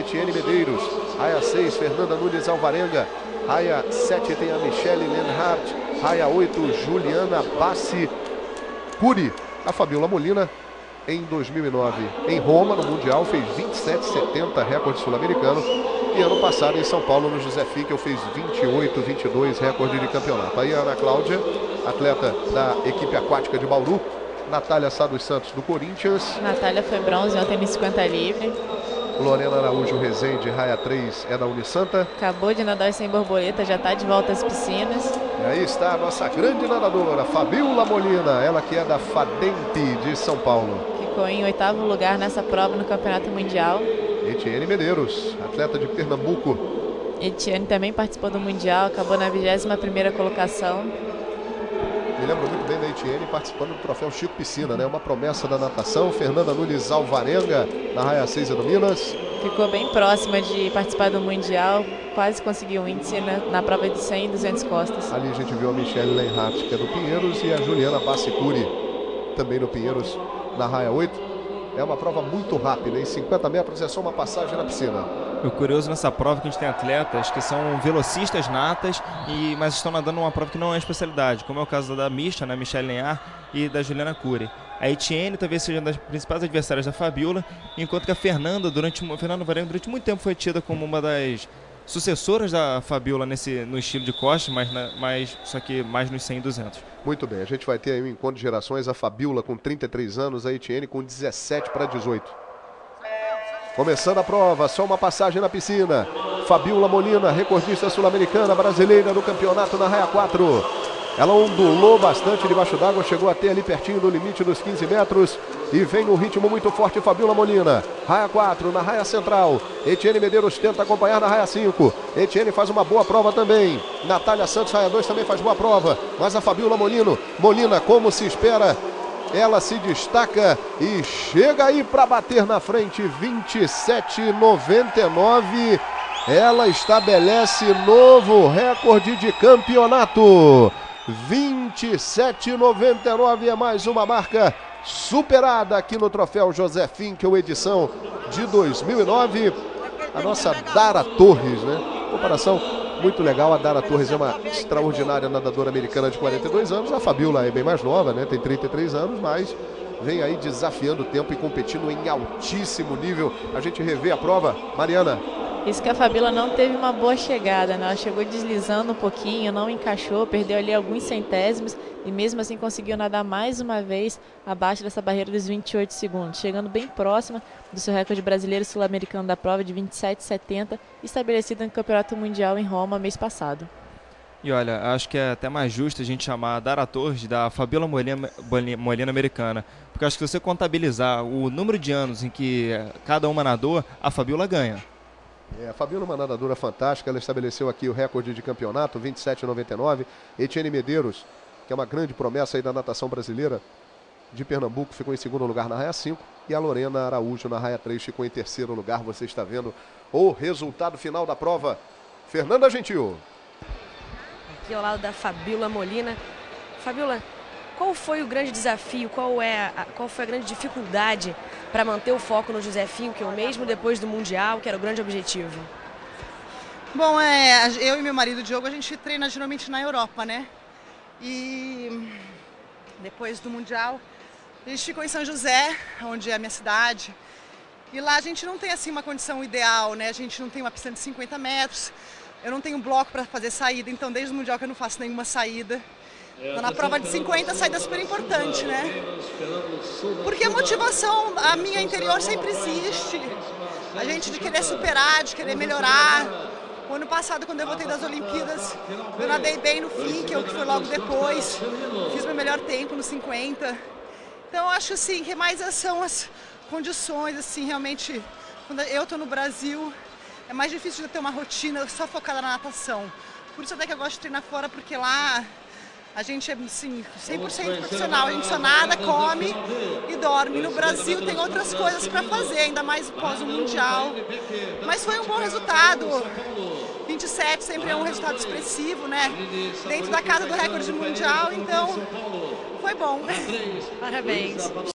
Etienne Medeiros. Raia 6, Fernanda Nunes Alvarenga. Raia 7 tem a Michelle Lenhardt. Raia 8, Juliana Bassi Curi. A Fabiola Molina, em 2009, em Roma, no Mundial, fez 27,70, recorde sul-americano. E ano passado, em São Paulo, no José Finkel, fez 28,22, recorde de campeonato. Aí a Ana Cláudia, atleta da equipe aquática de Bauru. Natália Sá dos Santos, do Corinthians. Natália foi bronze ontem no 50 livre. Lorena Araújo Rezende, raia 3, é da Unisanta. Acabou de nadar sem borboleta, já está de volta às piscinas. E aí está a nossa grande nadadora, Fabiola Molina, ela que é da Fademp de São Paulo. Ficou em 8º lugar nessa prova no Campeonato Mundial. Etienne Medeiros, atleta de Pernambuco. Etienne também participou do Mundial, acabou na 21ª colocação. Me lembro muito bem da Etienne participando do troféu Chico Piscina, né? Uma promessa da natação. Fernanda Nunes Alvarenga, na raia 6 do Minas. Ficou bem próxima de participar do Mundial, quase conseguiu um índice na prova de 100 e 200 costas. Ali a gente viu a Michelle Lenhardt, que é do Pinheiros, e a Juliana Bassi Curi, também no Pinheiros, na raia 8. É uma prova muito rápida, em 50 metros é só uma passagem na piscina. O curioso nessa prova é que a gente tem atletas que são velocistas natas, mas estão nadando uma prova que não é especialidade, como é o caso da Misha, né, Michelle Lenhardt, e da Juliana Curi. A Etienne talvez seja uma das principais adversárias da Fabiola, enquanto que a Fernanda Varenga durante muito tempo foi tida como uma das sucessoras da Fabiola no estilo de costas, só que mais nos 100 e 200. Muito bem, a gente vai ter aí um encontro de gerações, a Fabiola com 33 anos, a Etienne com 17 para 18. Começando a prova, só uma passagem na piscina. Fabiola Molina, recordista sul-americana, brasileira no campeonato na raia 4. Ela ondulou bastante debaixo d'água, chegou até ali pertinho do limite dos 15 metros e vem no ritmo muito forte Fabiola Molina. Raia 4, na raia central. Etienne Medeiros tenta acompanhar na raia 5. Etienne faz uma boa prova também. Natália Santos, raia 2, também faz boa prova. Mas a Fabiola Molina, como se espera, ela se destaca e chega aí para bater na frente, 27,99. Ela estabelece novo recorde de campeonato. 27,99 é mais uma marca superada aqui no troféu José Finkel, edição de 2009. A nossa Dara Torres, né? Comparação muito legal. A Dara Torres é uma extraordinária nadadora americana de 42 anos. A Fabiola é bem mais nova, né? Tem 33 anos, mas vem aí desafiando o tempo e competindo em altíssimo nível. A gente revê a prova, Mariana. Isso que a Fabiola não teve uma boa chegada, né? Ela chegou deslizando um pouquinho, não encaixou, perdeu ali alguns centésimos e mesmo assim conseguiu nadar mais uma vez abaixo dessa barreira dos 28 segundos, chegando bem próxima do seu recorde brasileiro sul-americano da prova de 27,70, estabelecido no Campeonato Mundial em Roma mês passado. E olha, acho que é até mais justo a gente chamar a Dara Torres da Fabiola Molina americana, porque acho que se você contabilizar o número de anos em que cada uma nadou, a Fabiola ganha. A Fabiola é uma nadadora fantástica, ela estabeleceu aqui o recorde de campeonato, 27,99. Etienne Medeiros, que é uma grande promessa aí da natação brasileira, de Pernambuco, ficou em segundo lugar na raia 5. E a Lorena Araújo, na raia 3, ficou em terceiro lugar. Você está vendo o resultado final da prova. Fernanda Gentil. Aqui ao lado da Fabiola Molina. Fabiola, qual foi o grande desafio, qual foi a grande dificuldade para manter o foco no José Finkel, mesmo depois do Mundial, que era o grande objetivo? Bom, eu e meu marido Diogo, a gente treina geralmente na Europa, né? E depois do Mundial, a gente ficou em São José, onde é a minha cidade. E lá a gente não tem assim uma condição ideal, né? A gente não tem uma piscina de 50 metros, eu não tenho bloco para fazer saída, então desde o Mundial que eu não faço nenhuma saída. Então, na prova de 50, a saída é super importante, né? Porque a motivação, a minha interior sempre existe. A gente de querer superar, de querer melhorar. O ano passado, quando eu voltei das Olimpíadas, eu nadei bem no Finkel, que foi logo depois. Fiz meu melhor tempo no 50. Então, eu acho assim, que mais são as condições, assim, realmente, quando eu estou no Brasil, é mais difícil de ter uma rotina só focada na natação. Por isso até que eu gosto de treinar fora, porque lá a gente é assim, 100% profissional, a gente só nada, come e dorme. No Brasil tem outras coisas para fazer, ainda mais pós o Mundial. Mas foi um bom resultado. 27 sempre é um resultado expressivo, né? Dentro da casa do recorde mundial, então foi bom. Parabéns.